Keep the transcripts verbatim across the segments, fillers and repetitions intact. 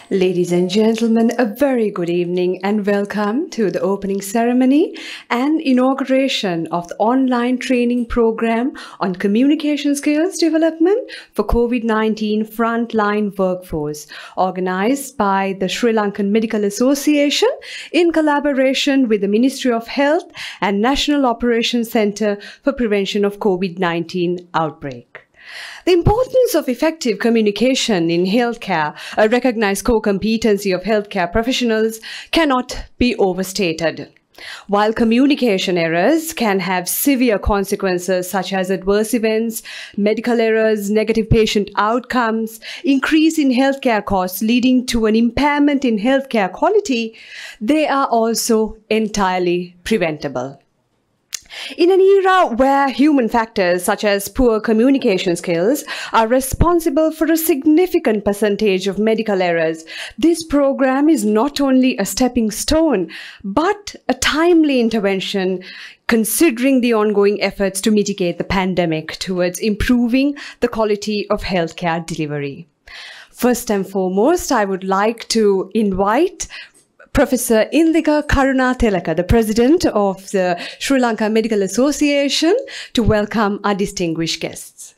Ladies and gentlemen, a very good evening and welcome to the opening ceremony and inauguration of the online training program on communication skills development for COVID nineteen frontline workforce, organized by the Sri Lankan Medical Association in collaboration with the Ministry of Health and National Operations Centre for Prevention of COVID nineteen Outbreak. The importance of effective communication in healthcare, a recognized core competency of healthcare professionals, cannot be overstated. While communication errors can have severe consequences such as adverse events, medical errors, negative patient outcomes, increase in healthcare costs leading to an impairment in healthcare quality, they are also entirely preventable. In an era where human factors such as poor communication skills are responsible for a significant percentage of medical errors, this program is not only a stepping stone, but a timely intervention considering the ongoing efforts to mitigate the pandemic towards improving the quality of healthcare delivery. First and foremost, I would like to invite Professor Indika Karunatilaka, the President of the Sri Lanka Medical Association, to welcome our distinguished guests.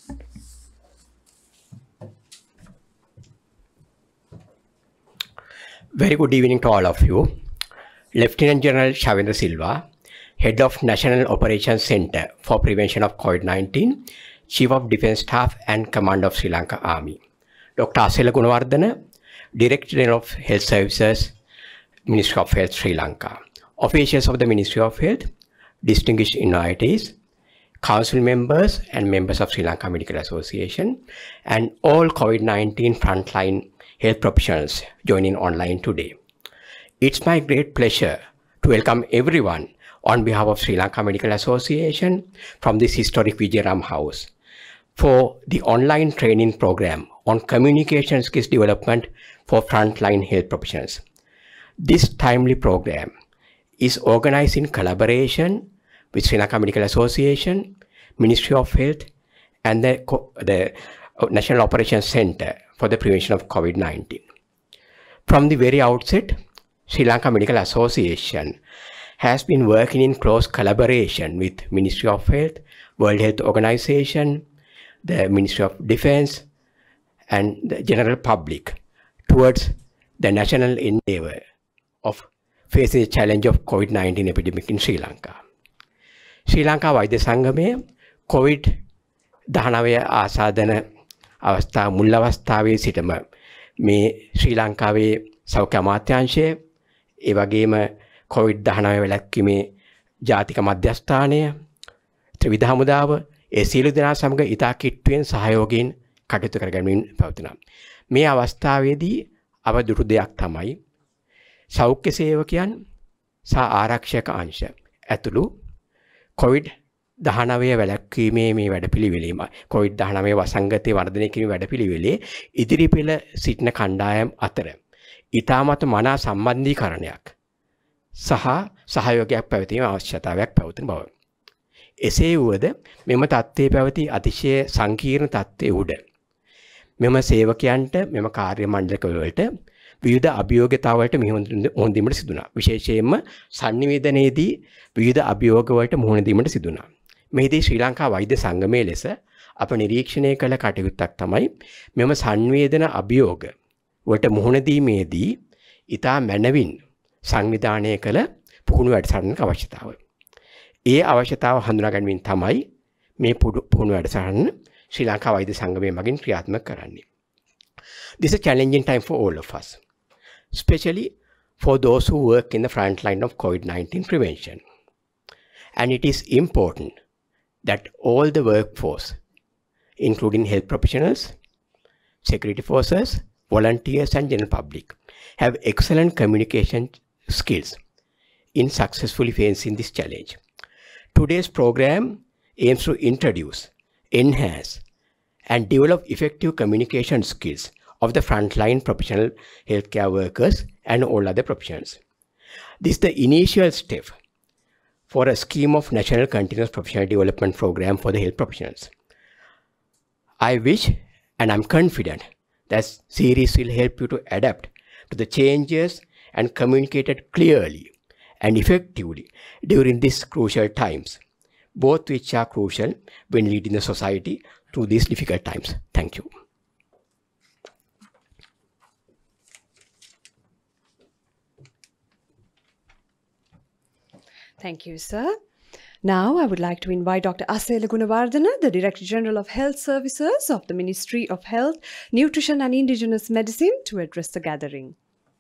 Very good evening to all of you. Lieutenant General Shavendra Silva, Head of National Operations Centre for Prevention of COVID nineteen, Chief of Defence Staff and Commander of Sri Lanka Army. Doctor Asela Gunawardana, Director General of Health Services, Ministry of Health, Sri Lanka. Officials of the Ministry of Health, distinguished invitees, council members and members of Sri Lanka Medical Association, and all COVID nineteen frontline health professionals joining online today. It's my great pleasure to welcome everyone on behalf of Sri Lanka Medical Association from this historic Vijayaram House for the online training program on communication skills development for frontline health professionals. This timely program is organized in collaboration with Sri Lanka Medical Association, Ministry of Health, and the, the National Operations Centre for the Prevention of COVID nineteen. From the very outset, Sri Lanka Medical Association has been working in close collaboration with Ministry of Health, World Health Organization, the Ministry of Defence, and the general public towards the national endeavour of facing the challenge of COVID nineteen epidemic in Sri Lanka. Sri Lanka Vaidya Sangamaya COVID nineteen ආසාදන අවස්ථා මුල් අවස්ථාවේ සිටම මේ ශ්‍රී ලංකාවේ සෞඛ්‍ය අමාත්‍යාංශය ඒ වගේම COVID nineteen වැළැක්වීමේ ජාතික මධ්‍යස්ථානය ත්‍රිවිධ හමුදාව ඒ සියලු දෙනා සමග ඉතා කිට්ටුවෙන් සහයෝගයෙන් කටයුතු කරගැනීමෙන් පවතිනවා. මේ අවස්ථාවේදී අවදුරු දෙයක් තමයි සෞඛ්‍ය සේවකයන් සහ ආරක්ෂක අංශ ඇතුළු COVID nineteen වැළැක්වීමේ මේ වැඩපිළිවෙලීම COVID nineteen වසංගතයේ වර්ධනය කිරීමේ වැඩපිළිවෙලේ ඉදිරි පෙළ සිටින කණ්ඩායම් අතර ඊටමත් මනා සම්බන්ධීකරණයක් සහ සහයෝගයක් පැවතීමේ අවශ්‍යතාවයක් පැවතුන බව. එසේ වුවද මෙම තත්ත්වයේ පැවති අතිශය සංකීර්ණ තත්ත්වයේ උඩ මෙම සේවකයන්ට මෙම කාර්ය මණ්ඩලවලට විවිධ අභියෝගතාවලට මුහුණ දීමට සිදුණා. විශේෂයෙන්ම sannivedanaයේදී විවිධ අභියෝගවලට මුහුණ දීමට සිදුණා. මෙහිදී ශ්‍රී ලංකා වෛද්‍ය සංගමයේ ලෙස අප නිරීක්ෂණය කළ කටයුත්තක් තමයි මෙම sannivedana අභියෝග වලට මුහුණ දීමේදී ඊටා මැනවින් සංවිධානය කළ පුහුණු වැඩසටහනක අවශ්‍යතාව. ඒ අවශ්‍යතාව හඳුනා ගැනීමෙන් තමයි මේ පුහුණු වැඩසටහන ශ්‍රී ලංකා වෛද්‍ය සංගමයේ මගින් ක්‍රියාත්මක කරන්නේ. This is a challenging time for all of us, especially for those who work in the front line of COVID nineteen prevention. And it is important that all the workforce, including health professionals, security forces, volunteers and general public, have excellent communication skills in successfully facing this challenge. Today's program aims to introduce, enhance, and develop effective communication skills of the frontline professional healthcare workers and all other professions. This is the initial step for a scheme of National Continuous Professional Development Program for the health professionals. I wish and I'm confident That series will help you to adapt to the changes and communicate it clearly and effectively during these crucial times, both which are crucial when leading the society through these difficult times. Thank you. Thank you, sir. Now, I would like to invite Doctor Asela Gunawardena, the Director General of Health Services of the Ministry of Health, Nutrition and Indigenous Medicine, to address the gathering.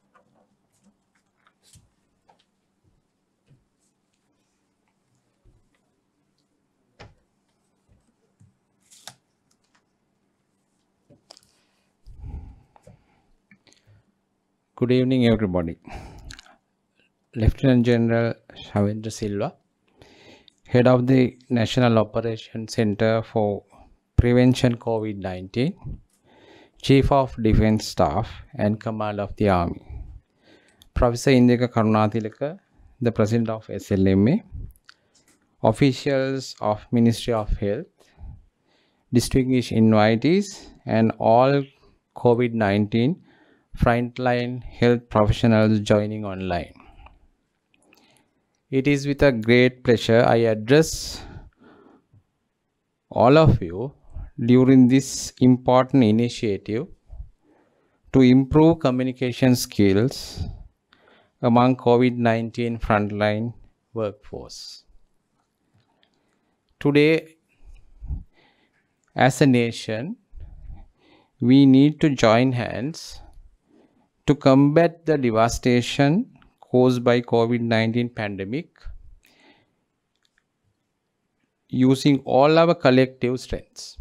Good evening, everybody. Lieutenant General Shavendra Silva, Head of the National Operations Center for Prevention COVID nineteen, Chief of Defence Staff and Command of the Army, Professor Indika Karunathilaka, the President of S L M A, officials of Ministry of Health, distinguished invitees, and all COVID nineteen frontline health professionals joining online. It is with a great pleasure I address all of you during this important initiative to improve communication skills among COVID nineteen frontline workforce. Today, as a nation, we need to join hands to combat the devastation caused by COVID nineteen pandemic using all our collective strengths.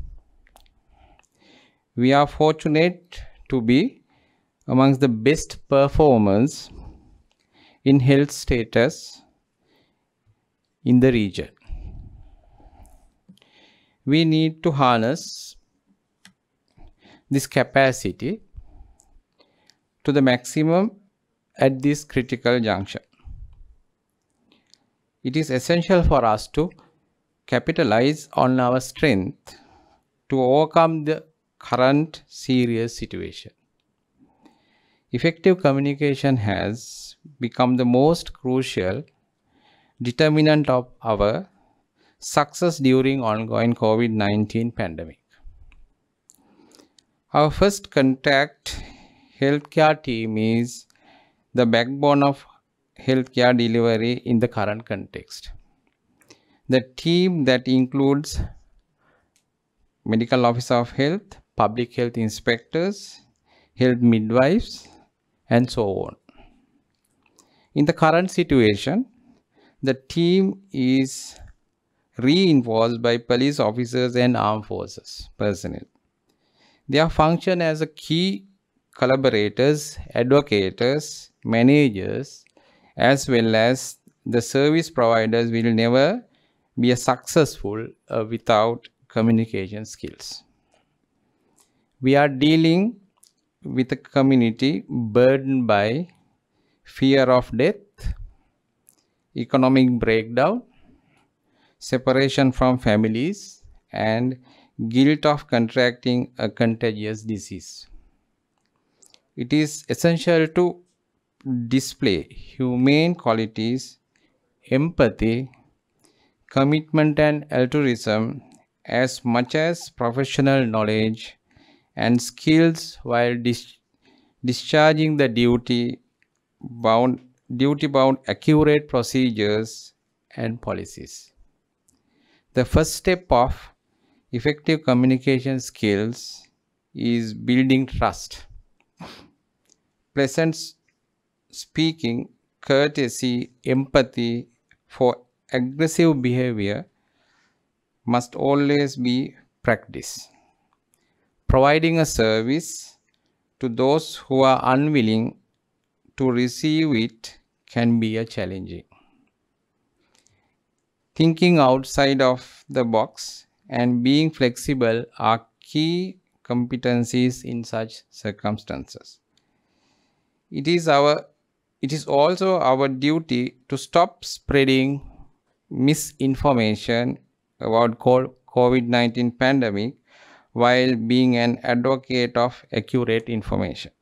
We are fortunate to be amongst the best performers in health status in the region. We need to harness this capacity to the maximum at this critical juncture. It is essential for us to capitalize on our strength to overcome the current serious situation. Effective communication has become the most crucial determinant of our success during ongoing COVID nineteen pandemic. Our first contact healthcare team is the backbone of healthcare delivery in the current context. The team that includes medical officer of health, public health inspectors, health midwives, and so on. In the current situation, the team is reinforced by police officers and armed forces personnel. They are function as a key collaborators, advocates, managers, as well as the service providers will never be a successful uh, without communication skills. We are dealing with a community burdened by fear of death, economic breakdown, separation from families, and guilt of contracting a contagious disease. It is essential to display humane qualities, empathy, commitment, and altruism as much as professional knowledge and skills while dis discharging the duty bound, duty bound accurate procedures and policies. The first step of effective communication skills is building trust. Pleasant speaking, courtesy, empathy for aggressive behavior must always be practiced. Providing a service to those who are unwilling to receive it can be a challenging. Thinking outside of the box and being flexible are key competencies in such circumstances. It is our it is also our duty to stop spreading misinformation about COVID nineteen pandemic while being an advocate of accurate information.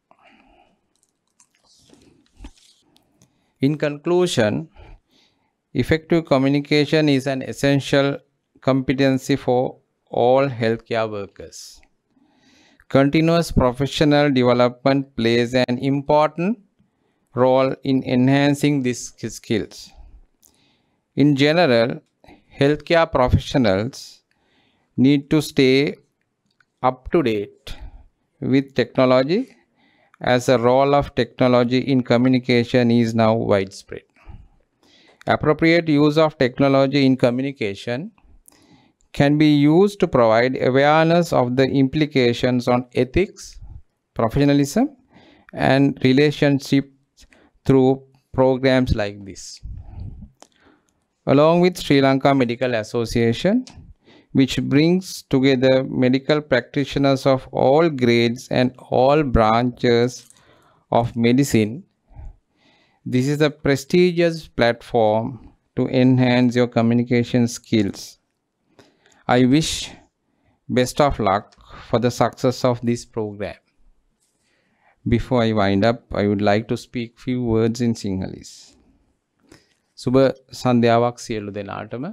In conclusion, effective communication is an essential competency for all healthcare workers. Continuous professional development plays an important role in enhancing these skills. In general, healthcare professionals need to stay up to date with technology, as the role of technology in communication is now widespread. Appropriate use of technology in communication can be used to provide awareness of the implications on ethics, professionalism, and relationships through programs like this. Along with Sri Lanka Medical Association, which brings together medical practitioners of all grades and all branches of medicine, this is a prestigious platform to enhance your communication skills. I wish best of luck for the success of this program. Before I wind up, I would like to speak few words in Sinhalese. Suba sandhyaවක් සියලු දෙනාටම.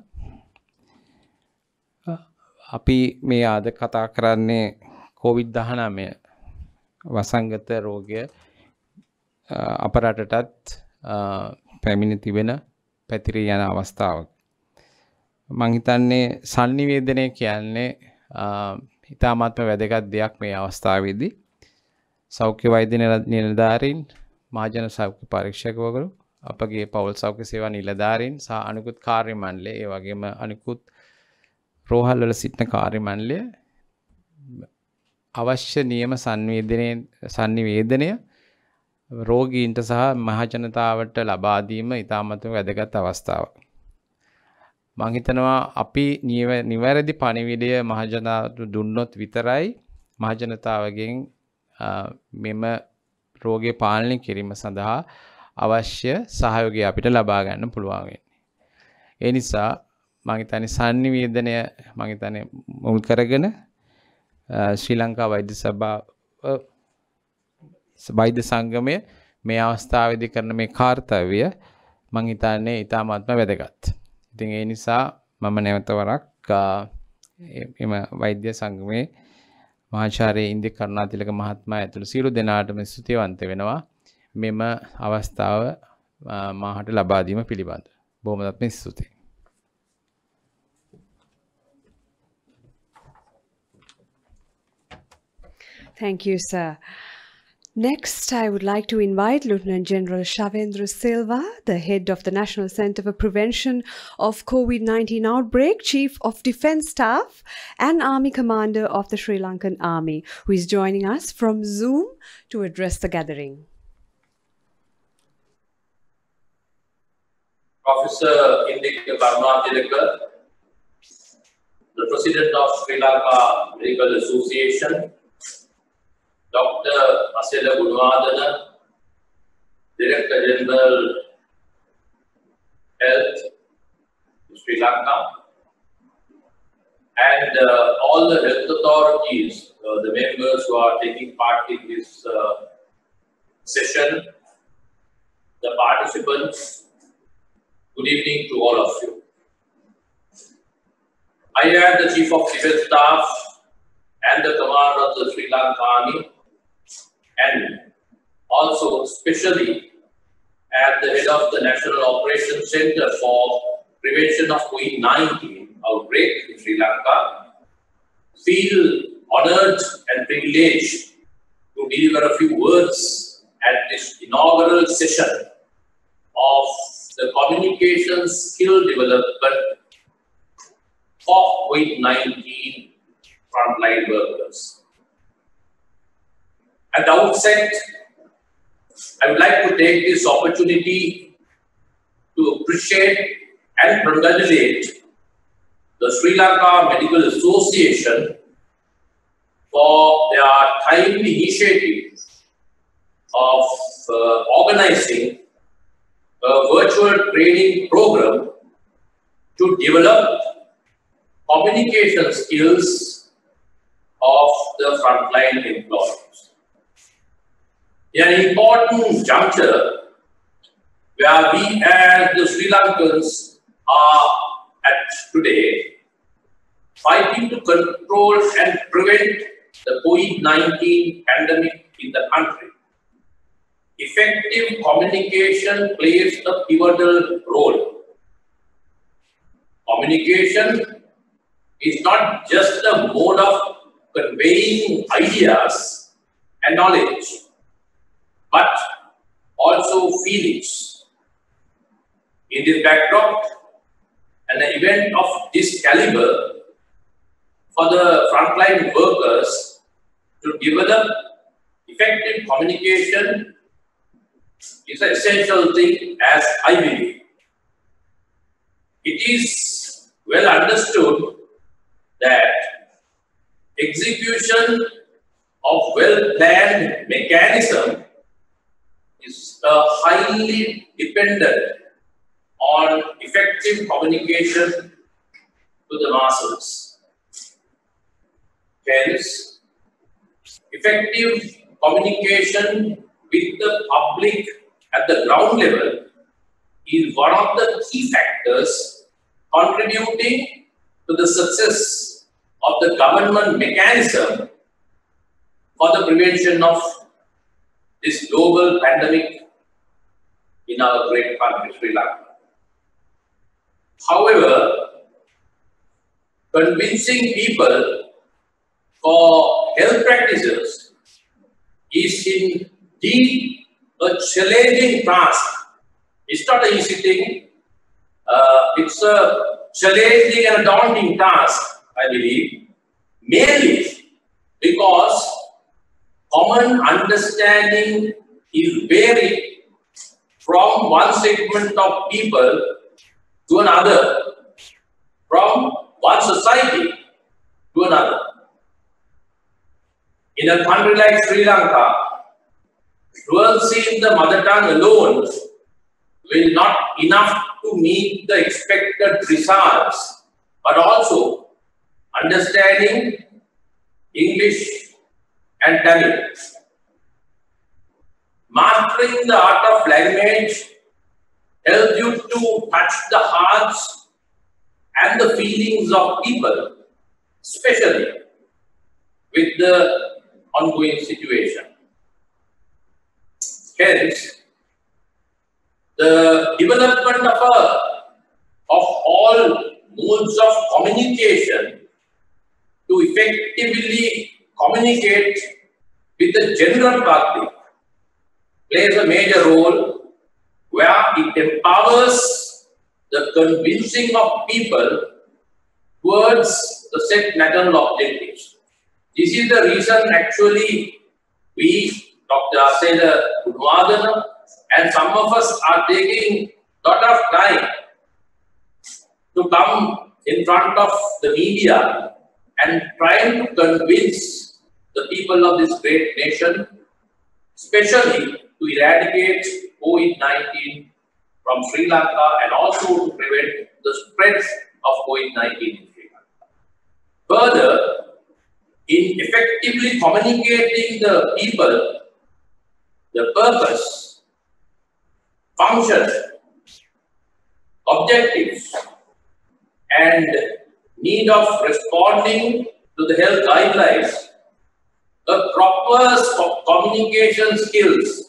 අපි මේ ආද කතා කරන්නේ Covid දහනවය වසංගත රෝගය අප රටටත් පැමිණ තිබෙන පැතිරී යන අවස්ථාවක්. මං හිතන්නේ sannivedanaya කියන්නේ ඉතාමත්ම වැදගත් දෙයක් මේ අවස්ථාවේදී. සෞඛ්‍ය වෛද්‍ය නිලධාරීන්, මහජන සෞඛ්‍ය පරීක්ෂකවරු, අපගේ පෞල් සෞඛ්‍ය සේවා නිලධාරීන් සහ අනිකුත් කාර්ය මණ්ඩලය, ඒ වගේම අනිකුත් රෝහල් වල සිටින කාර්ය මණ්ඩලය අවශ්‍ය නියම සංවේදනයේ sannivedanaya රෝගීන්ට සහ මහජනතාවට ලබා දීම ඉතාමත්ම වැදගත් අවස්ථාවක්. මම හිතනවා අපි නිවැරදි පණිවිඩය මහජනතාවට දුන්නොත් විතරයි මහජනතාවගෙන් මෙම රෝගය පාලනය කිරීම සඳහා අවශ්‍ය සහයෝගය අපිට ලබා ගන්න පුළුවන් වෙන්නේ. ඒ නිසා මම හිතන්නේ sannivedanaya මම හිතන්නේ මුල් කරගෙන ශ්‍රී ලංකා වෛද්‍ය සභාව වෛද්‍ය සංගමය මේ අවස්ථාවේදී කරන මේ කාර්යය මම හිතන්නේ ඉතාමත්ම වැදගත්. ඉතින් ඒ නිසා මම නැවත වරක් එම වෛද්‍ය සංගමේ මහාචාර්ය ඉන්දික කරුණාතිලක මහත්මයා ඇතුළු සියලු දෙනාටම ස්තුතිවන්ත වෙනවා මෙම අවස්ථාව මාහට ලබා දීම පිළිබඳ. බොහොමත්ම ස්තුතියි. Thank you, sir. Next, I would like to invite Lieutenant General Shavendra Silva, the head of the National Centre for Prevention of COVID nineteen Outbreak, Chief of Defence Staff and Army Commander of the Sri Lankan Army, who is joining us from Zoom to address the gathering. Professor Indik Karunatilaka, the President of Sri Lanka Medical Association, Doctor Asela Gunwadana, Director General Health Sri Lanka, and uh, all the health authorities, uh, the members who are taking part in this uh, session, the participants, good evening to all of you. I am the Chief of Defence Staff and the Commander of the Sri Lanka Army, and also especially at the head of the National Operations Centre for Prevention of COVID nineteen outbreak in Sri Lanka, feel honoured and privileged to deliver a few words at this inaugural session of the communication skill development for COVID nineteen frontline workers. At the outset, I would like to take this opportunity to appreciate and congratulate the Sri Lanka Medical Association for their timely initiative of uh, organizing a virtual training program to develop communication skills of the frontline employees. An important juncture where we as the Sri Lankans are at today, fighting to control and prevent the COVID nineteen pandemic in the country. Effective communication plays a pivotal role. Communication is not just a mode of conveying ideas and knowledge, but also feelings. In this backdrop, an event of this caliber for the frontline workers to develop effective communication is an essential thing, as I believe. It is well understood that execution of well-planned mechanism is uh, highly dependent on effective communication to the masses. Hence, effective communication with the public at the ground level is one of the key factors contributing to the success of the government mechanism for the prevention of this global pandemic in our great country, Sri Lanka. However, convincing people for health practices is indeed a challenging task. It's not an easy thing. Uh, it's a challenging and daunting task, I believe, mainly because common understanding is varied from one segment of people to another, from one society to another. In a country like Sri Lanka, fluency in the mother tongue alone will not enough to meet the expected results, but also understanding English and Tamil. Mastering the art of language helps you to touch the hearts and the feelings of people, especially with the ongoing situation. Hence, the development of, a, of all modes of communication to effectively communicate with the general public plays a major role, where it empowers the convincing of people towards the set national objectives. This is the reason actually we, Doctor Aseda Gunwadana, and some of us are taking a lot of time to come in front of the media and trying to convince the people of this great nation, especially to eradicate COVID nineteen from Sri Lanka and also to prevent the spread of COVID nineteen in Sri Lanka. Further, in effectively communicating the people the purpose, function, objectives, and need of responding to the health guidelines, the proper communication skills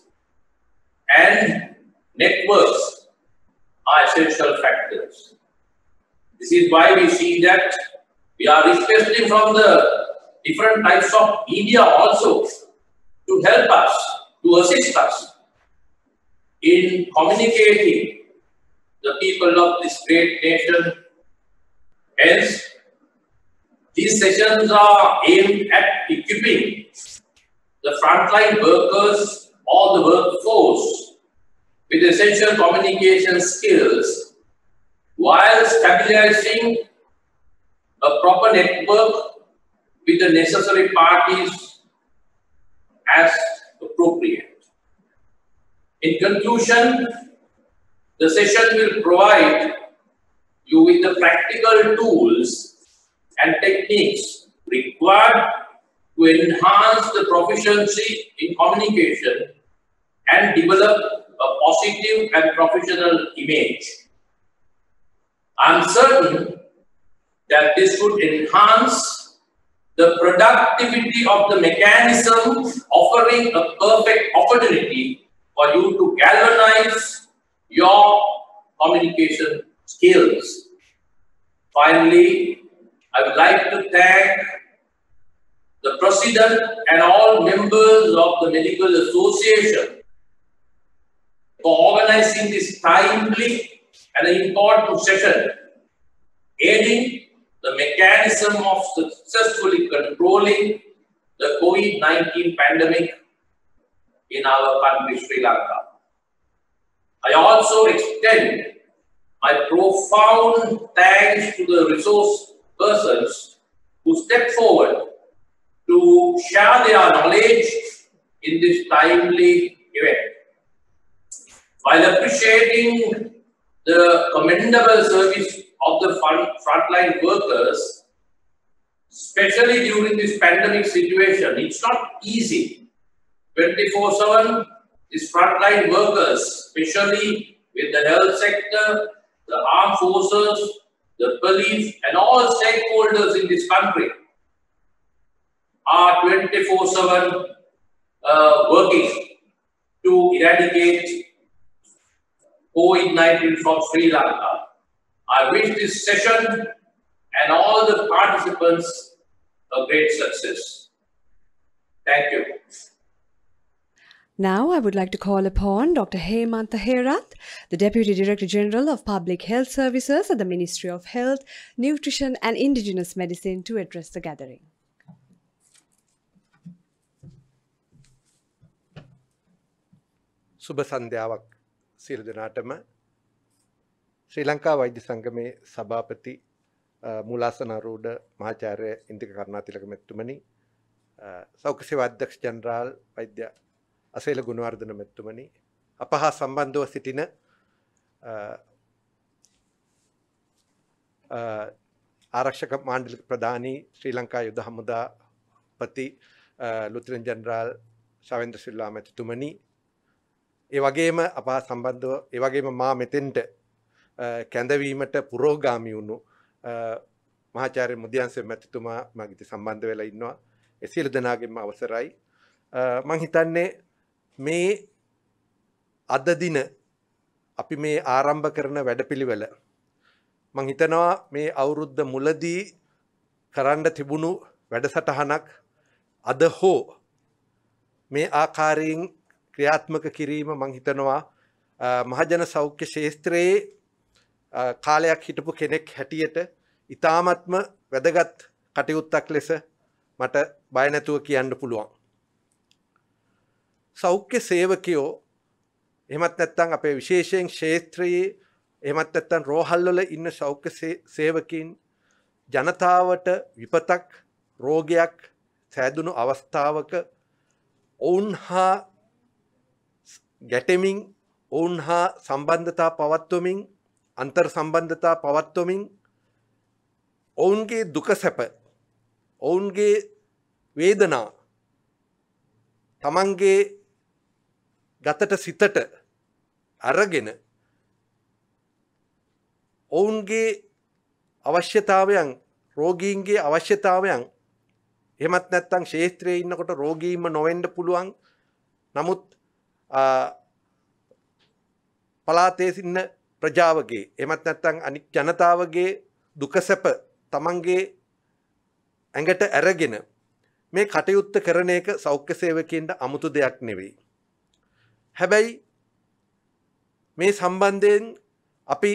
and networks are essential factors. This is why we see that we are requesting from the different types of media also to help us, to assist us in communicating the people of this great nation. Hence, these sessions are aimed at equipping the frontline workers or the workforce with essential communication skills while stabilizing a proper network with the necessary parties as appropriate. In conclusion, the session will provide you with the practical tools and techniques required to enhance the proficiency in communication and develop a positive and professional image. I am certain that this would enhance the productivity of the mechanism, offering a perfect opportunity for you to galvanize your communication skills. Finally, I would like to thank the President and all members of the Medical Association for organizing this timely and important session, aiding the mechanism of successfully controlling the COVID nineteen pandemic in our country, Sri Lanka. I also extend my profound thanks to the resource persons who stepped forward to share their knowledge in this timely event. While appreciating the commendable service of the front, frontline workers, especially during this pandemic situation, it's not easy. twenty-four seven, these frontline workers, especially with the health sector, the armed forces, the police, and all stakeholders in this country, are twenty-four seven uh, working to eradicate COVID nineteen from Sri Lanka. I wish this session and all the participants a great success. Thank you. Now I would like to call upon Doctor Hemantha Herath, the Deputy Director General of Public Health Services at the Ministry of Health, Nutrition and Indigenous Medicine to address the gathering. සුබ සන්ධ්‍යාවක් සියලු දෙනාටම. ශ්‍රී ලංකා වෛද්‍ය සංගමේ සභාපති මූලාසනාරූඪ මහාචාර්ය ඉන්දික කරුණාතිලක මෙතුමනි, සෞඛ්‍ය සේවා අධ්‍යක්ෂ general වෛද්‍ය අසේල ගුණවර්ධන මෙතුමනි, අප හා සම්බන්ධව සිටින ආරක්ෂක මණ්ඩල ප්‍රධානී ශ්‍රී ලංකා යුද හමුදාපති ලුතිරන් ජනරාල් ශවේන්ද්‍ර සිල්වා මැතිතුමනි, ඒ වගේම අප හා සම්බන්ධව ඒ වගේම මා මෙතෙන්ට කැඳවීමට පුරෝගාමී වුණු මහාචාර්ය මුදියන්සේ මැතිතුමා මගින් සම්බන්ධ වෙලා ඉන්නවා. ඒ සියලු දෙනාගේම අවසරයි. මම හිතන්නේ මේ අද දින අපි මේ ආරම්භ කරන වැඩපිළිවෙල මම හිතනවා මේ අවුරුද්ද මුලදී කරන්න තිබුණු වැඩසටහනක් අද හෝ මේ ආකාරයෙන් ක්‍රියාත්මක කිරීම මම හිතනවා මහජන සෞඛ්‍ය ශාස්ත්‍රයේ කාලයක් හිටපු කෙනෙක් හැටියට ඉතාමත්ම වැදගත් කටයුත්තක් ලෙස මට බය නැතුව කියන්න පුළුවන්. සෞඛ්‍ය සේවකයෝ එහෙමත් නැත්නම් අපේ විශේෂයෙන් ක්ෂේත්‍රයේ එහෙමත් නැත්නම් රෝහල්වල ඉන්න සෞඛ්‍ය සේවකීන් ජනතාවට විපතක් රෝගයක් සෑදුණු අවස්ථාවක ඔවුන් හා ගැටෙමින් ඔවුන් හා සම්බන්ධතා පවත්වමින් අන්තර් සම්බන්ධතා පවත්වමින් ඔවුන්ගේ දුක සැප ඔවුන්ගේ වේදනා තමන්ගේ ගතට සිතට අරගෙන ඔවුන්ගේ අවශ්‍යතාවයන් රෝගීන්ගේ අවශ්‍යතාවයන් එහෙමත් නැත්නම් ක්ෂේත්‍රයේ ඉන්නකොට රෝගීන්ම නොවෙන්න පුළුවන් නමුත් පලාතේ ඉන්න ප්‍රජාවගේ එහෙමත් නැත්නම් අනික් ජනතාවගේ දුක සැප තමන්ගේ ඇඟට අරගෙන මේ කටයුත්ත කරන එක සෞඛ්‍ය සේවකයන්ට අමුතු දෙයක් නෙවෙයි. හැබැයි මේ සම්බන්ධයෙන් අපි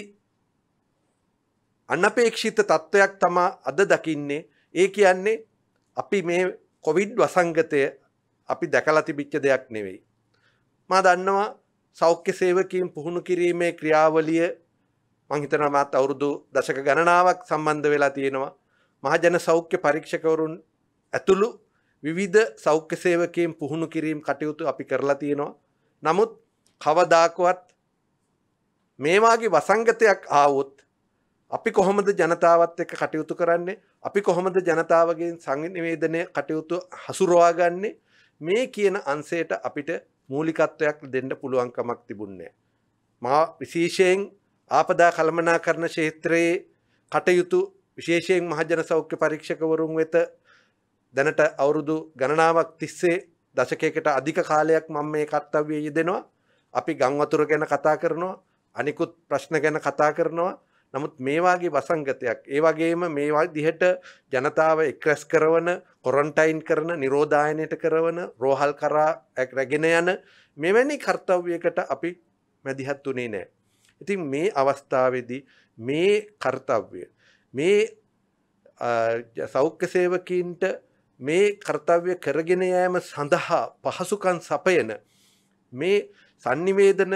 අනපේක්ෂිත තත්ත්වයක් තමයි අද දකින්නේ. ඒ කියන්නේ අපි මේ කොවිඩ් වසංගතය අපි දැකලා තිබිච්ච දෙයක් නෙවෙයි. මා දන්නවා සෞඛ්‍ය සේවකයන් පුහුණු කිරීමේ ක්‍රියාවලිය මම හිතනවා මාත් අවුරුදු දශක ගණනාවක් සම්බන්ධ වෙලා තියෙනවා. මහජන සෞඛ්‍ය පරීක්ෂකවරුන් ඇතුළු විවිධ සෞඛ්‍ය සේවකයන් පුහුණු කිරීම කටයුතු අපි කරලා තියෙනවා. නමුත් කවදාකවත් මේ වාගේ වසංගතයක් ආවොත් අපි කොහොමද ජනතාවත් එක්ක කටයුතු කරන්නේ? අපි කොහොමද ජනතාවගෙන් සංනිවේදනය කටයුතු හසුරවා ගන්නේ? මේ කියන අංශයට අපිට මූලිකත්වයක් දෙන්න පුළුවන්කමක් තිබුණේ නැහැ. මා විශේෂයෙන් ආපදා කළමනාකරණ ක්ෂේත්‍රයේ කටයුතු විශේෂයෙන් මහජන සෞඛ්‍ය පරීක්ෂකවරුන් වෙත දැනට අවුරුදු ගණනාවක් තිස්සේ දශකයකට අධික කාලයක් මම මේ කර්තව්‍යය යෙදෙනවා. අපි ගම් වතුර ගැන කතා කරනවා, අනිකුත් ප්‍රශ්න ගැන කතා කරනවා. නමුත් මේ වාගේ වසංගතයක්, ඒ වගේම මේ විදිහට ජනතාව එක්රැස් කරන, ක්වොරන්ටයින් කරන, නිරෝධායනයට කරන, රෝහල් කරා රැගෙන යන මෙවැනි කර්තව්‍යයකට අපි මැදිහත් උනේ නැහැ. ඉතින් මේ අවස්ථාවේදී මේ කර්තව්‍ය මේ සෞඛ්‍ය සේවකීන්ට මේ කර්තව්‍ය කරගෙන යාම සඳහා පහසුකම් සපයන මේ sannivedana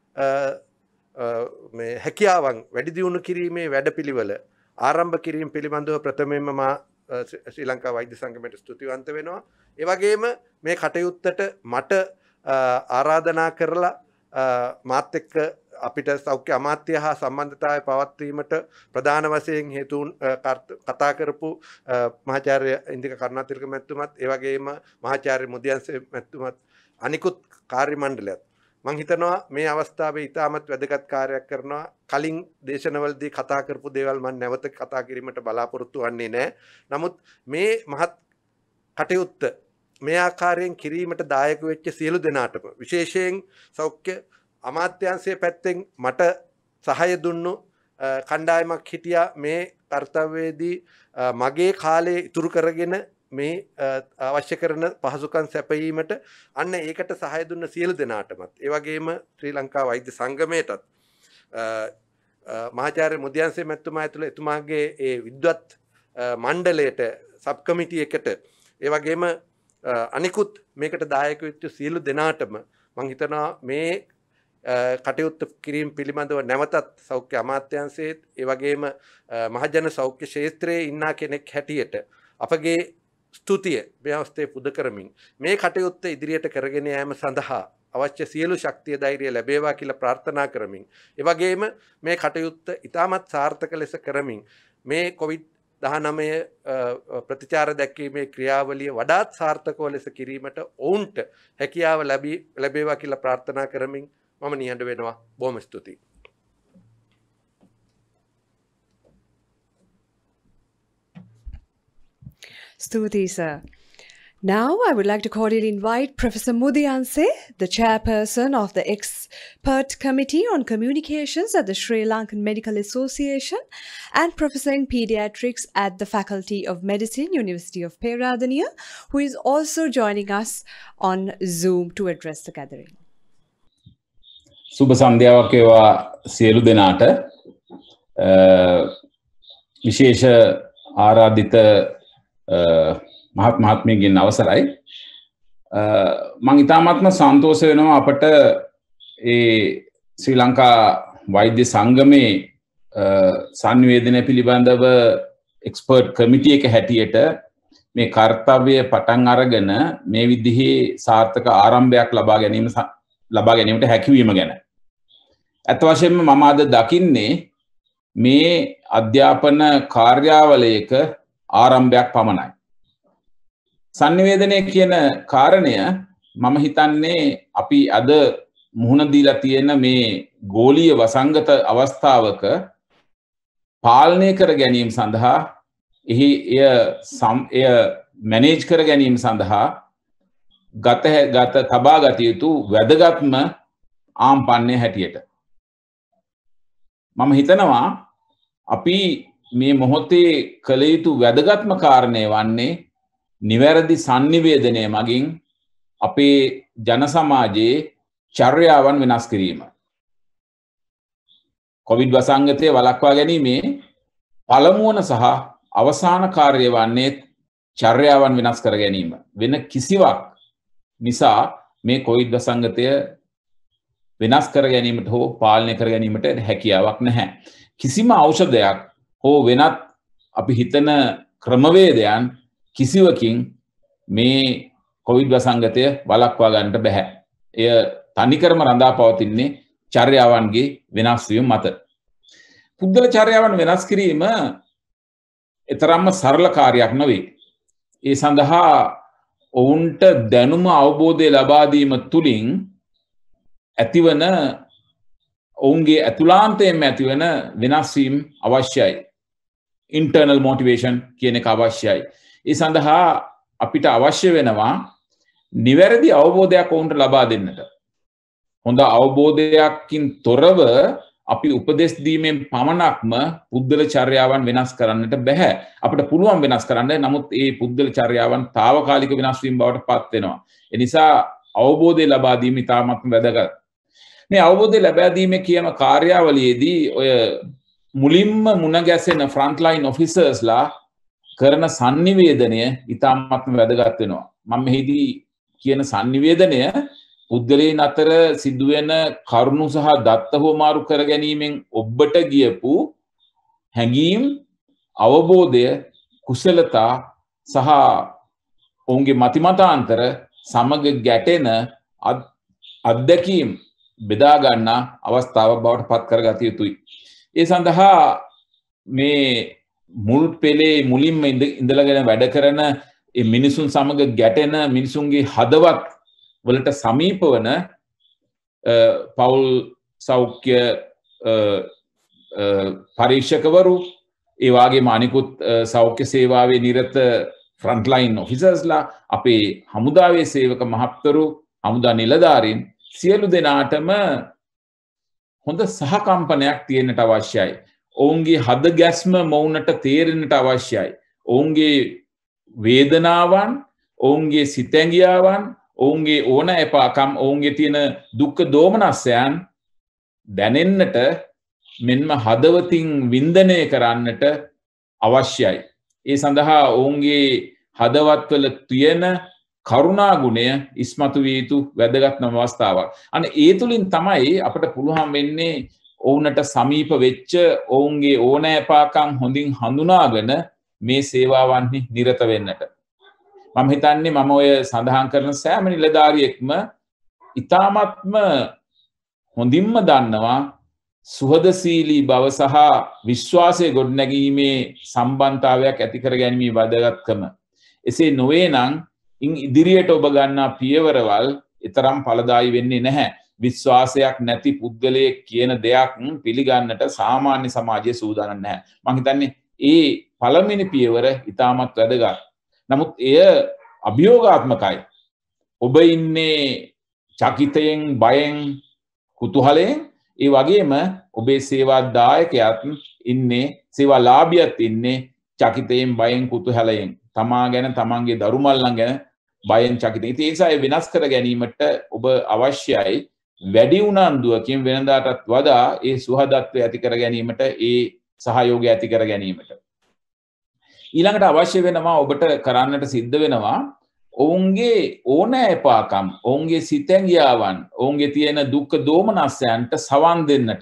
මේ හැකියාවන් වැඩි දියුණු කිරීමේ වැඩපිළිවෙල ආරම්භ කිරීම පිළිබඳව ප්‍රථමයෙන්ම මා ශ්‍රී ලංකා වෛද්‍ය සංගමයට ස්තුතිවන්ත වෙනවා. ඒ වගේම මේ කටයුත්තට මට ආරාධනා කරලා මාත් එක්ක අපිට සෞඛ්‍ය අමාත්‍ය හා සම්බන්ධතාවය පවත්වීමට ප්‍රධාන වශයෙන් හේතුන් කතා කරපු මහාචාර්ය ඉන්දික කරුණාතිලක මැතිතුමත් ඒ වගේම මහාචාර්ය මුදියන්සේ මැතිතුමත් අනිකුත් කාර්ය මණ්ඩලයත් මම හිතනවා මේ අවස්ථාවේ ඉතාමත් වැදගත් කාර්යයක් කරනවා. කලින් දේශනවලදී කතා කරපු දේවල් මම නැවත කතා කිරීමට බලාපොරොත්තු වෙන්නේ නැහැ. නමුත් මේ මහත් කටයුත්ත මේ ආකාරයෙන් කිරීමට දායක වෙච්ච සියලු දෙනාටම විශේෂයෙන් සෞඛ්‍ය අමාත්‍යාංශයේ පැත්තෙන් මට සහාය දුන්නු කණ්ඩායමක් හිටියා මේ කාර්යවේදී මගේ කාලය ඉතුරු කරගෙන මේ අවශ්‍ය කරන පහසුකම් සැපයීමට අන්න ඒකට සහාය දුන්න සියලු දෙනාටමත් ඒ වගේම ශ්‍රී ලංකා වෛද්‍ය සංගමයටත් මහාචාර්ය මුදියන්සේ මැතිතුමා ඇතුළු එතුමාගේ ඒ විද්වත් මණ්ඩලයට සබ් කමිටි එකට ඒ වගේම අනිකුත් මේකට දායක වෙච්ච සියලු දෙනාටම මම හිතනවා මේ කටයුත්ත කිරීම පිළිබඳව නැවතත් සෞඛ්‍ය අමාත්‍යාංශයේත් ඒ වගේම මහජන සෞඛ්‍ය ක්ෂේත්‍රයේ ඉන්නා කෙනෙක් හැටියට අපගේ ස්තුතිය මේ අවස්ථේ පුද කරමින් මේ කටයුත්ත ඉදිරියට කරගෙන යාම සඳහා අවශ්‍ය සියලු ශක්තිය ධෛර්යය ලැබේවා කියලා ප්‍රාර්ථනා කරමින් ඒ වගේම මේ කටයුත්ත ඉතාමත් සාර්ථක ලෙස කරමින් මේ කොවිඩ් දහනවය ප්‍රතිචාර දැක්වීමේ ක්‍රියාවලිය වඩාත් සාර්ථකව ලෙස කිරීමට ඔවුන්ට හැකියාව ලැබී ලැබේවා කියලා ප්‍රාර්ථනා කරමින් මම නිහඬ වෙනවා. බොහොම ස්තුතියි. Stuti, sir. Now, I would like to cordially invite Professor Mudiyanse, the chairperson of the Expert Committee on Communications at the Sri Lankan Medical Association and Professor in Pediatrics at the Faculty of Medicine, University of Peradeniya, who is also joining us on Zoom to address the gathering. සුබ සන්ධ්‍යාවක් වේවා සියලු දෙනාට. විශේෂ ආරාධිත මහත් මහත්මියන්ගෙන් අවසරයි. මම ඉතාමත්ම සන්තෝෂ වෙනවා අපට ඒ ශ්‍රී ලංකා වෛද්‍ය සංගමේ සංනිවේදනය පිළිබඳව එක්ස්පර්ට් කමිටි එක හැටියට මේ කාර්යය පටන් අරගෙන මේ විදිහේ සාර්ථක ආරම්භයක් ලබා ගැනීම ලබා ගැනීමට හැකියවීම ගැන. අත් වශයෙන්ම මම අද දකින්නේ මේ අධ්‍යාපන කාර්යාවලයක ආරම්භයක් පමණයි. සංනිවේදනය කියන කාරණය මම හිතන්නේ අපි අද මුහුණ දීලා තියෙන මේ ගෝලීය වසංගත අවස්ථාවක පාලනය කර ගැනීම සඳහා එහි එය සම් එය මැනේජ් කර ගැනීම සඳහා ගත ගත තබා ගත යුතු වැදගත්ම ආම්පන්නේ හැටියට මම හිතනවා අපි මේ මොහොතේ කළ යුතු වැදගත්ම කාරණය වන්නේ නිවැරදි sannivedanaya මගින් අපේ ජන සමාජයේ චර්යාවන් වෙනස් කිරීම. කොවිඩ් වසංගතය වළක්වා ගැනීමේ පළමුවන සහ අවසාන කාර්යය වන්නේ චර්යාවන් වෙනස් කර ගැනීම. වෙන කිසිවක් නිසා මේ කොවිඩ් වසංගතය වෙනස් කර ගැනීමට හෝ පාලනය කර ගැනීමට හැකියාවක් නැහැ. කිසිම ඖෂධයක් හෝ වෙනත් අපි හිතන ක්‍රමවේදයන් කිසිවකින් මේ කොවිඩ් වසංගතය වළක්වා ගන්නට බැහැ. එය තනිකරම රඳා පවතින්නේ චර්යාවන්ගේ වෙනස් වීම මත. පුද්ගල චර්යාවන් වෙනස් කිරීම එතරම්ම සරල කාර්යයක් නෙවෙයි. ඒ සඳහා ඔවුන්ට දැනුම අවබෝධය ලබා දීම තුලින් ඇතිවන ඔවුන්ගේ ඇතුළාන්තයෙන්ම ඇතිවන වෙනස් වීම අවශ්‍යයි. internal motivation කියන එක අවශ්‍යයි. ඒ සඳහා අපිට අවශ්‍ය වෙනවා නිවැරදි අවබෝධයක් ඔවුන්ට ලබා දෙන්නට. හොඳ අවබෝධයකින් තොරව අපි උපදෙස් දීමෙන් පමණක්ම පුද්ගල චර්යාවන් වෙනස් කරන්නට බෑ. අපිට පුළුවන් වෙනස් කරන්න. නමුත් ඒ පුද්ගල චර්යාවන් తాවකාලික වෙනස් වීම බවට පත් වෙනවා. ඒ නිසා අවබෝධය ලබා දීම ඉතාමත්ම වැදගත්. මේ අවබෝධය ලබා දීමේ කියන කාර්යාවලියේදී ඔය මුලින්ම මුණ ගැසෙන front line officers ලා කරන sannivedanaය ඉතාමත්ම වැදගත් වෙනවා. මම මෙහිදී කියන sannivedanaය පුද්ගලයන් අතර සිදුවෙන කරුණු සහ දත්ත හොමාරු කර ගැනීමෙන් ඔබට ගියපු හැඟීම්, අවබෝධය, කුසලතා සහ ඔවුන්ගේ මතිමතාන්තර සමග ගැටෙන අත්දැකීම් බෙදා ගන්න අවස්ථාවක් බවට පත් කරගත යුතුයි. ඒ සඳහා මේ මුල් පෙළේ මුලින්ම ඉඳලාගෙන වැඩ කරන මේ මිනිසුන් සමග ගැටෙන මිනිසුන්ගේ හදවත් වලට සමීප වන පෞල් සෞඛ්‍ය පරීක්ෂකවරු ඒ වගේම අනිකුත් සෞඛ්‍ය සේවාවේ නිරත front line officers ලා අපේ හමුදාවේ සේවක මහත්වරු හමුදා නිලධාරීන් සියලු දෙනාටම හොඳ සහකම්පනයක් තියෙන්නට අවශ්‍යයි. ඔවුන්ගේ හද ගැස්ම මොවුනට තේරෙන්නට අවශ්‍යයි. ඔවුන්ගේ වේදනාවන්, ඔවුන්ගේ සිතැඟියාවන්, ඔවුන්ගේ ඕන එපාකම්, ඔවුන්ගේ තියෙන දුක්ඛ දෝමනස්යන් දැනෙන්නට මෙන්ම හදවතින් වින්දනය කරන්නට අවශ්‍යයි. ඒ සඳහා ඔවුන්ගේ හදවත්වල තියෙන කරුණා ගුණය ඉස්මතු විය යුතු වැදගත්ම අවස්ථාවක්. අන්න ඒ තුලින් තමයි අපිට පුළුවන් වෙන්නේ ඔවුන්ට සමීප වෙච්ච ඔවුන්ගේ ඕනෑපාකම් හොඳින් හඳුනාගෙන මේ සේවාවන්හි නිරත වෙන්නට. මම හිතන්නේ මම ඔය සඳහන් කරන සෑම නිලධාරියෙක්ම ඊ타මත්ම හොඳින්ම දන්නවා සුහදශීලී බව සහ විශ්වාසය ගොඩනැගීමේ සම්බන්ධතාවයක් ඇති කර ගැනීමේ වැදගත්කම. එසේ නොවේ නම් ඉන් ඉදිරියට ඔබ ගන්නා පියවරවල් ඊතරම් ඵලදායී වෙන්නේ නැහැ. විශ්වාසයක් නැති පුද්ගලයෙක් කියන දෙයක් පිළිගන්නට සාමාන්‍ය සමාජයේ සූදානම් නැහැ. මම හිතන්නේ ඒ පළවෙනි පියවර ඊටමත් වැදගත්. නමුත් එය අභියෝගාත්මකයි. ඔබ ඉන්නේ චකිතයෙන්, බයෙන්, කුතුහලයෙන්, ඒ වගේම ඔබේ සේවා දායකයාත් ඉන්නේ, සේවා ලාභියත් ඉන්නේ චකිතයෙන්, බයෙන්, කුතුහලයෙන්. තමා ගැන, තමන්ගේ දරුමල්ලන් ගැන බයෙන්, චකිතයෙන්. ඉතින් ඒ නිසා ඒ වෙනස් කර ගැනීමට ඔබ අවශ්‍යයි වැඩි උනන්දුවකින් වෙනදාටත් වඩා ඒ සුහදත්වය ඇති කර ගැනීමට, ඒ සහයෝගය ඇති කර ගැනීමට. ඊළඟට අවශ්‍ය වෙනවා ඔබට කරන්නට සිද්ධ වෙනවා ඔවුන්ගේ ඕනෑපාකම්, ඔවුන්ගේ සිතැඟියාවන්, ඔවුන්ගේ තියෙන දුක්ඛ දෝමනස්යන්ට සවන් දෙන්නට.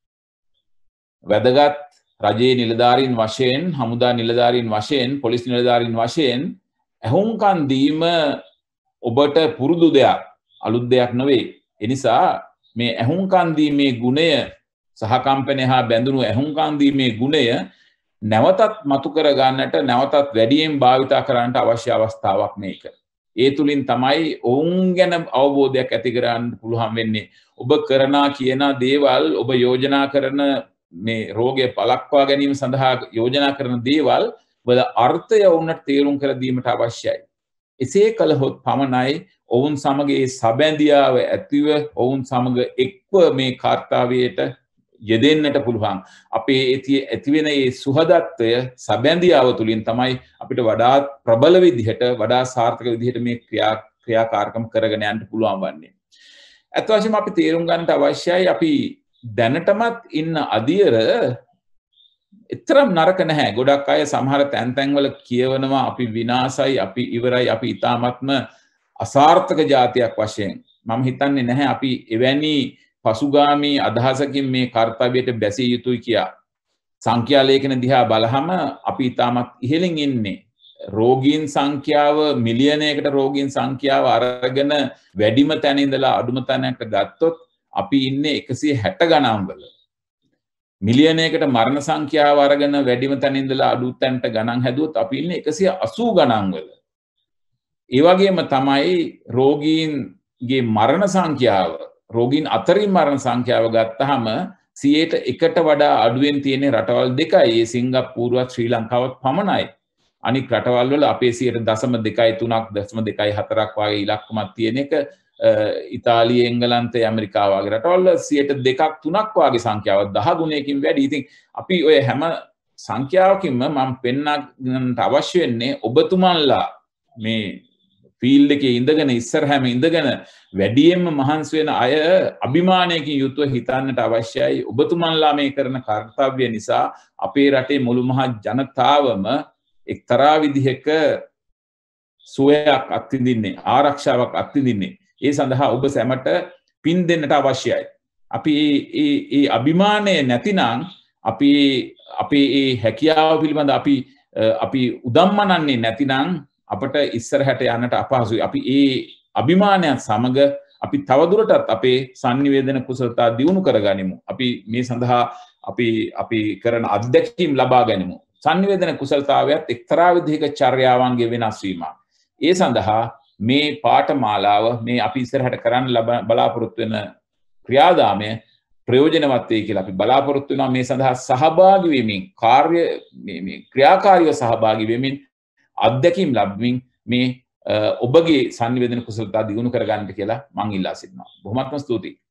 වැදගත් රජයේ නිලධාරීන් වශයෙන්, හමුදා නිලධාරීන් වශයෙන්, පොලිස් නිලධාරීන් වශයෙන් ඇහුම්කන් දීම ඔබට පුරුදු දෙයක්, අලුත් දෙයක් නෙවෙයි. ඒ නිසා මේ ඇහුම්කන් දීමේ ගුණය, සහකම්පනය හා බැඳුණු ඇහුම්කන් දීමේ ගුණය නැවතත් මතු කර ගන්නට, නැවතත් වැඩියෙන් භාවිතා කරන්නට අවශ්‍ය අවස්ථාවක් මේක. ඒ තුලින් තමයි ඔවුන් ගැන අවබෝධයක් ඇති කරගන්න පුළුවන් වෙන්නේ. ඔබ කරනා කියන දේවල්, ඔබ යෝජනා කරන මේ රෝගය පළක්වා ගැනීම සඳහා යෝජනා කරන දේවල් වල අර්ථය ඔවුන්ට තේරුම් කර දීමට අවශ්‍යයි. එසේ කළහොත් පමණයි ඔවුන් සමග ඒ සබැඳියාව ඇතිව ඔවුන් සමග එක්ව මේ කාර්යයට යෙදෙන්නට පුළුවන්. අපේ ඇතිවෙන ඒ සුහදත්වය, සබැඳියාව තුලින් තමයි අපිට වඩාත් ප්‍රබල විදිහට, වඩා සාර්ථක විදිහට මේ ක්‍රියා ක්‍රියාකාරකම් කරගෙන යන්න පුළුවන් වන්නේ. අත් වශයෙන්ම අපි තේරුම් ගන්නට අවශ්‍යයි අපි දැනටමත් ඉන්න අදියර එතරම් නරක නැහැ. ගොඩක් අය සමහර තැන් තැන්වල කියවනවා අපි විනාසයි, අපි ඉවරයි, අපි ඊ타මත්ම අසාර්ථක ජාතියක් වශයෙන්. මම හිතන්නේ නැහැ අපි එවැනි පසුගාමී අදහසකින් මේ කාර්යයට බැසිය යුතුයි කියා. සංඛ්‍යා ලේඛන දිහා බලහම අපි ඊටමත් ඉහළින් ඉන්නේ. රෝගීන් සංඛ්‍යාව මිලියනයකට රෝගීන් සංඛ්‍යාව අරගෙන වැඩිම තැන ඉඳලා අඩුම තැනකට ගත්තොත් අපි ඉන්නේ එකසිය හැට ගණන් වල. මිලියනයකට මරණ සංඛ්‍යාව අරගෙන වැඩිම තැන ඉඳලා අඩු තැනට ගණන් හැදුවොත් අපි ඉන්නේ එකසිය අසූ ගණන් වල. ඒ වගේම තමයි රෝගීන්ගේ මරණ සංඛ්‍යාව, රෝගීන් අතරින් මරණ සංඛ්‍යාව ගත්තාම සියයට එකට වඩා අඩුවෙන් තියෙන රටවල් දෙකයි. ඒ සිංගප්පූරුවත් ශ්‍රී ලංකාවත් පමණයි. අනික් රටවල් වල අපේ සියයට දශම දෙකයි තුනක් දශම දෙකයි හතරක් වගේ ඉලක්කමක් තියෙන එක ඉතාලිය එංගලන්තය ඇමරිකාව වගේ රටවල් සියයට දෙකක් තුනක් වගේ සංඛ්‍යාවක් දහ ගුණයකින් වැඩි. ඉතින් අපි ඔය හැම සංඛ්‍යාවකින්ම මම පෙන්නන්නට අවශ්‍ය වෙන්නේ ඔබතුමන්ලා මේ ෆීල්ඩ් එකේ ඉඳගෙන ඉස්සරහම ඉඳගෙන වැඩියෙන්ම මහන්සි වෙන අය අභිමානයකින් යුතුව හිතන්නට අවශ්‍යයි. ඔබතුමන්ලා මේ කරන කාර්යය නිසා අපේ රටේ මුළු මහත් ජනතාවම එක්තරා විදිහක සුවයක් අත්විඳින්නේ, ආරක්ෂාවක් අත්විඳින්නේ. ඒ සඳහා ඔබ සැමට පින් දෙන්නට අවශ්‍යයි. අපි ඒ ඒ අභිමානය නැතිනම් අපි අපේ ඒ හැකියාව පිළිබඳ අපි අපි උදම්මනන්නේ නැතිනම් අපට ඉස්සරහට යන්නට අපහසුයි. අපි ඒ අභිමානයත් සමග අපි තවදුරටත් අපේ සංනිවේදන කුසලතා දියුණු කරගනිමු. අපි මේ සඳහා අපි අපි කරන අත්දැකීම් ලබා ගනිමු. සංනිවේදන කුසලතාවයත් එක්තරා විදිහක චර්යාවන්ගේ වෙනස් වීමක්. ඒ සඳහා මේ පාඨමාලාව මේ අපි ඉස්සරහට කරන්න බලාපොරොත්තු වෙන ක්‍රියාදාමය ප්‍රයෝජනවත් වෙයි කියලා අපි බලාපොරොත්තු වෙනවා. මේ සඳහා සහභාගී වෙමින් කාර්ය මේ ක්‍රියාකාරීව සහභාගී වෙමින් අත්දැකීම් ලැබමින් මේ ඔබගේ සංනිවේදන කුසලතා දියුණු කරගන්නට කියලා මම ඉල්ලා සිටිනවා. බොහොමත්ම ස්තුතියි.